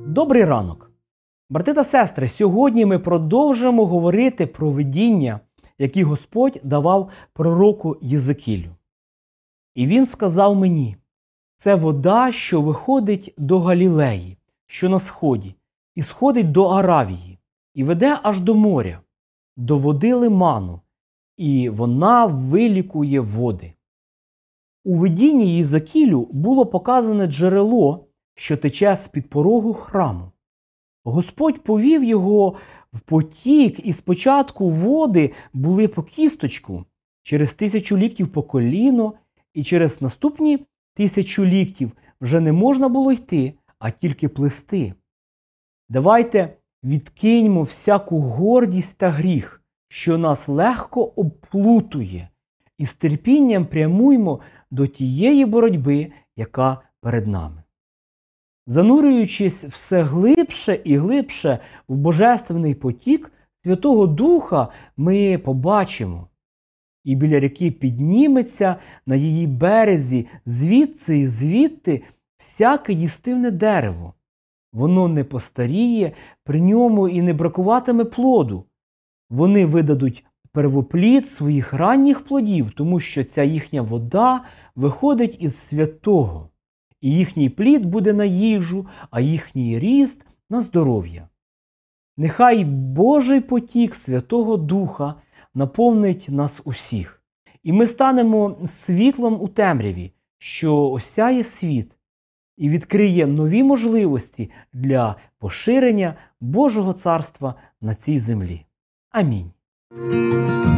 Добрий ранок! Брати та сестри, сьогодні ми продовжимо говорити про видіння, які Господь давав пророку Єзекілю. І він сказав мені: це вода, що виходить до Галілеї, що на сході, і сходить до Аравії, і веде аж до моря, до води Лиману, і вона вилікує води. У видінні Єзекілю було показане джерело, що тече з-під порогу храму. Господь повів його в потік, і спочатку води були по кісточку, через 1000 ліктів по коліно, і через наступні 1000 ліктів вже не можна було йти, а тільки плисти. Давайте відкиньмо всяку гордість та гріх, що нас легко обплутує, і з терпінням прямуймо до тієї боротьби, яка перед нами. Занурюючись все глибше і глибше в божественний потік Святого Духа, ми побачимо: і біля ріки підніметься на її березі звідси і звідти всяке їстивне дерево. Воно не постаріє, при ньому і не бракуватиме плоду. Вони видадуть первоплід своїх ранніх плодів, тому що ця їхня вода виходить із святого. І їхній плід буде на їжу, а їхній ріст – на здоров'я. Нехай Божий потік Святого Духа наповнить нас усіх, і ми станемо світлом у темряві, що осяє світ, і відкриє нові можливості для поширення Божого Царства на цій землі. Амінь.